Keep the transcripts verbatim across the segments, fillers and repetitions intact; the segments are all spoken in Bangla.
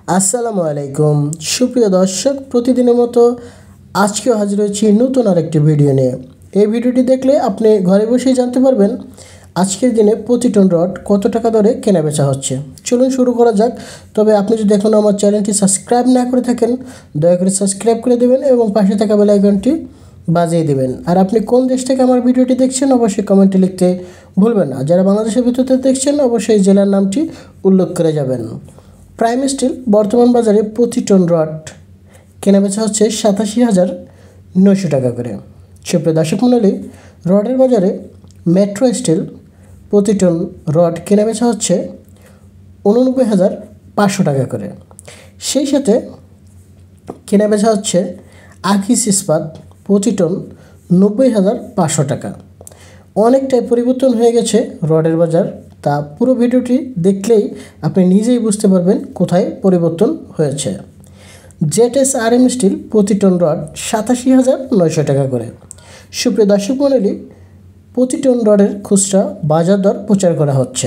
আসসালামু আলাইকুম সুপ্রিয় দর্শক, প্রতিদিনের মতো আজকেও হাজির হয়েছি নতুন আরেকটি ভিডিও নিয়ে। এই ভিডিওটি দেখলে আপনি ঘরে বসেই জানতে পারবেন আজকের দিনে প্রতি টন রড কত টাকা দরে কেনা বেচা হচ্ছে। চলুন শুরু করা যাক। তবে আপনি যদি এখনও আমার চ্যানেলটি সাবস্ক্রাইব না করে থাকেন, দয়া করে সাবস্ক্রাইব করে দেবেন এবং পাশে থাকা বেল আইকনটি বাজিয়ে দেবেন। আর আপনি কোন দেশ থেকে আমার ভিডিওটি দেখছেন অবশ্যই কমেন্টে লিখতে ভুলবেন না। যারা বাংলাদেশের ভিতরে দেখছেন অবশ্যই জেলার নামটি উল্লেখ করে যাবেন। প্রাইম স্টিল বর্তমান বাজারে প্রতি টন রড কেনা বেচা হচ্ছে সাতাশি হাজার নয়শো টাকা করে। সুপ্রিয় দর্শক মণ্ডলী, রডের বাজারে মেট্রো স্টিল প্রতি টন রড কেনা বেচা হচ্ছে উননব্বই হাজার পাঁচশো টাকা করে। সেই সাথে কেনা বেচা হচ্ছে আকিস ইস্পাত প্রতি টন নব্বই হাজার পাঁচশো টাকা। অনেকটাই পরিবর্তন হয়ে গেছে রডের বাজার, তা পুরো ভিডিওটি দেখলেই আপনি নিজেই বুঝতে পারবেন কোথায় পরিবর্তন হয়েছে। Z S R M steel প্রতি টন রড সাতাশি হাজার নয়শো টাকা করে। সুপ্রিয় দর্শক মণ্ডলী, প্রতি টন রডের খুচরা বাজার দর প্রচার করা হচ্ছে।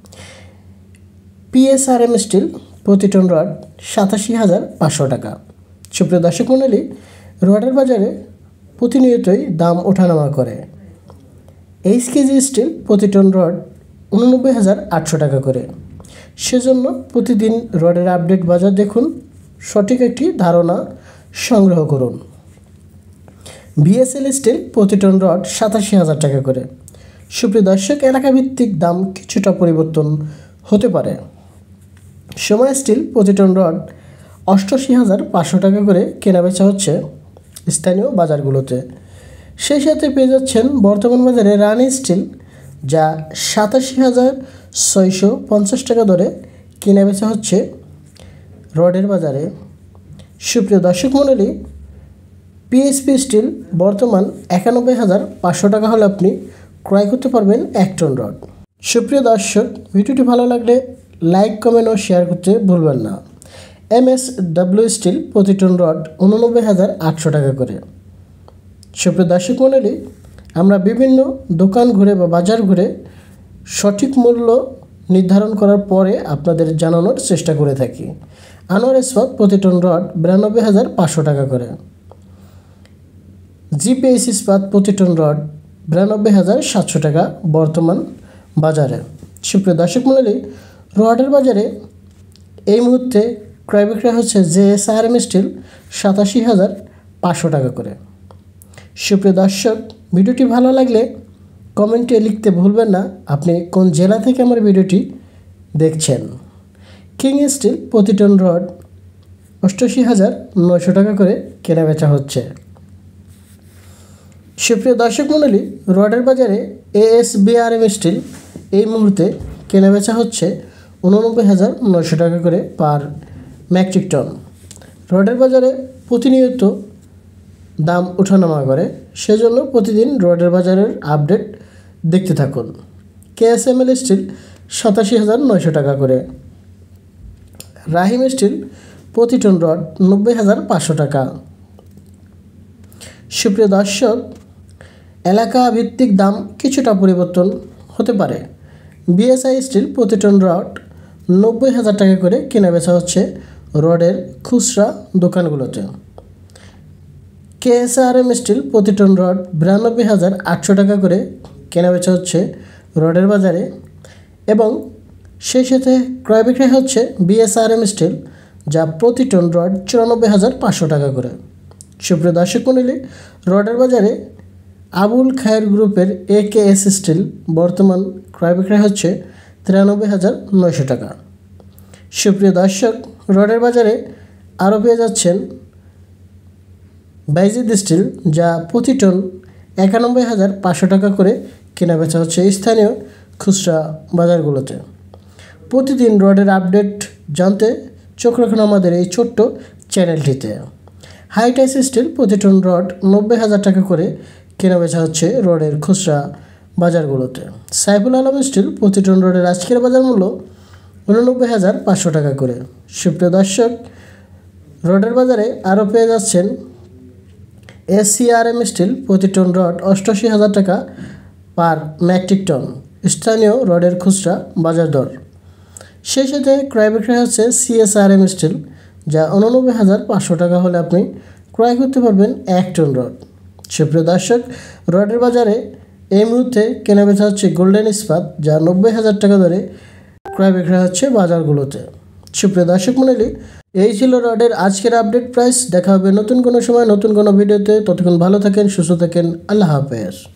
P S R M steel প্রতি টন রড সাতাশি হাজার পাঁচশো টাকা। সুপ্রিয় দর্শক মণ্ডলী, রডের বাজারে প্রতিনিয়তই দাম ওঠানামা করে। এইচ কেজি স্টিল প্রতি টন রড উননব্বই হাজার আটশো টাকা করে। সেজন্য প্রতিদিন রডের আপডেট বাজার দেখুন, সঠিক একটি ধারণা সংগ্রহ করুন। বিএসএল স্টিল প্রতি টন রড সাতাশি হাজার টাকা করে। সুপ্রিয় দর্শক, এলাকাভিত্তিক দাম কিছুটা পরিবর্তন হতে পারে। সময় স্টিল প্রতি টন রড অষ্টআশি হাজার পাঁচশো টাকা করে কেনা বেচা হচ্ছে স্থানীয় বাজারগুলোতে। সেই সাথে পেয়ে যাচ্ছেন বর্তমান বাজারে রানি স্টিল, যা সাতাশি হাজার ছয়শো পঞ্চাশ টাকা দরে কেনা বেচা হচ্ছে রডের বাজারে। সুপ্রিয় দর্শক মণ্ডলী, পিএসপি স্টিল বর্তমান একানব্বই হাজার পাঁচশো টাকা হলে আপনি ক্রয় করতে পারবেন এক টন রড। সুপ্রিয় দর্শক, ভিডিওটি ভালো লাগলে লাইক, কমেন্ট ও শেয়ার করতে ভুলবেন না। এম এস ডাব্লিউ স্টিল প্রতি টন রড উননব্বই হাজার আটশো টাকা করে। সুপ্রিয় দর্শক মণ্ডলী, আমরা বিভিন্ন দোকান ঘুরে বা বাজার ঘুরে সঠিক মূল্য নির্ধারণ করার পরে আপনাদের জানানোর চেষ্টা করে থাকি। আনোয়ার ইস্পাত প্রতি টন রড বিরানব্বই হাজার পাঁচশো টাকা করে। জিপিএস ইস্পাত প্রতি টন রড বিরানব্বই হাজার সাতশো টাকা বর্তমান বাজারে। সুপ্রিয় দর্শক মণ্ডলী, রডের বাজারে এই মুহূর্তে ক্রয় বিক্রয় হচ্ছে J S R M steel সাতাশি হাজার পাঁচশো টাকা করে। সুপ্রিয় দর্শক, ভিডিওটি ভালো লাগলে কমেন্টে লিখতে ভুলবেন না আপনি কোন জেলা থেকে আমার ভিডিওটি দেখছেন। কিং স্টিল প্রতি টন রড অষ্টআশি হাজার নয়শো টাকা করে কেনা বেচা হচ্ছে। সুপ্রিয় দর্শক মণ্ডলী, রডের বাজারে A S B R M steel এই মুহূর্তে কেনা বেচা হচ্ছে উননব্বই হাজার নয়শো টাকা করে পার মেট্রিক টন। রডের বাজারে প্রতিনিয়ত দাম ওঠানামা করে, সেজন্য প্রতিদিন রডের বাজারের আপডেট দেখতে থাকুন। K S M L steel সাতাশি হাজার নয়শো টাকা করে। রাহিম স্টিল প্রতি টন রড নব্বই হাজার পাঁচশো টাকা। সুপ্রিয় দর্শক, এলাকা ভিত্তিক দাম কিছুটা পরিবর্তন হতে পারে। বিএসআই স্টিল প্রতি টন রড নব্বই হাজার টাকা করে কেনা বেচা হচ্ছে রডের খুচরা দোকানগুলোতে। K S R M steel প্রতি টন রড বিরানব্বই হাজার আটশো টাকা করে কেনা বেচা হচ্ছে রডের বাজারে এবং সেই সাথে ক্রয় বিক্রয় হচ্ছে বিএসআরএম স্টিল, যা প্রতি টন রড চুরানব্বই হাজার পাঁচশো টাকা করে। সুপ্রিয় দর্শক মণ্ডলী, রডের বাজারে আবুল খায়ের গ্রুপের এ কে এস স্টিল বর্তমান ক্রয় বিক্রয় হচ্ছে তিরানব্বই হাজার নয়শো টাকা। সুপ্রিয় দর্শক, রডের বাজারে আরও পেয়ে যাচ্ছেন বাইজিদ স্টিল, যা প্রতি টন একানব্বই হাজার পাঁচশো টাকা করে কেনা বেচা হচ্ছে স্থানীয় খুচরা বাজারগুলোতে। প্রতিদিন রডের আপডেট জানতে চোখ রাখুন আমাদের এই ছোট্ট চ্যানেলটিতে। হাইটাইস স্টিল প্রতি টন রড নব্বই হাজার টাকা করে কেনা বেচা হচ্ছে রডের খুচরা বাজারগুলোতে। সাইফুল আলম স্টিল প্রতি টন রডের আজকের বাজার মূল্য উননব্বই হাজার পাঁচশো টাকা করে। সুপ্রিয় দর্শক, রডের বাজারে আরও পেয়ে যাচ্ছেন S C R M steel প্রতি টন রড অষ্টআশি হাজার টাকা পার মেট্রিক টন স্থানীয় রডের খুচরা বাজার দর। সেই সাথে ক্রয় বিক্রয় হচ্ছে সিএসআরএম স্টিল, যা উননব্বই হাজার পাঁচশো টাকা হলে আপনি ক্রয় করতে পারবেন এক টন রড। সুপ্রিয় দর্শক, রডের বাজারে এই মুহূর্তে কেনা বেচা হচ্ছে গোল্ডেন ইস্পাত, যা নব্বই হাজার টাকা দরে ক্রয় বিক্রয় হচ্ছে বাজারগুলোতে। সুপ্রিয় দর্শক মণ্ডলী, এই ছিল রডের আজকের আপডেট প্রাইস। দেখা হবে নতুন কোনো সময় নতুন কোনো ভিডিওতে। ততক্ষণ ভালো থাকেন, সুস্থ থাকেন। আল্লাহ হাফেজ।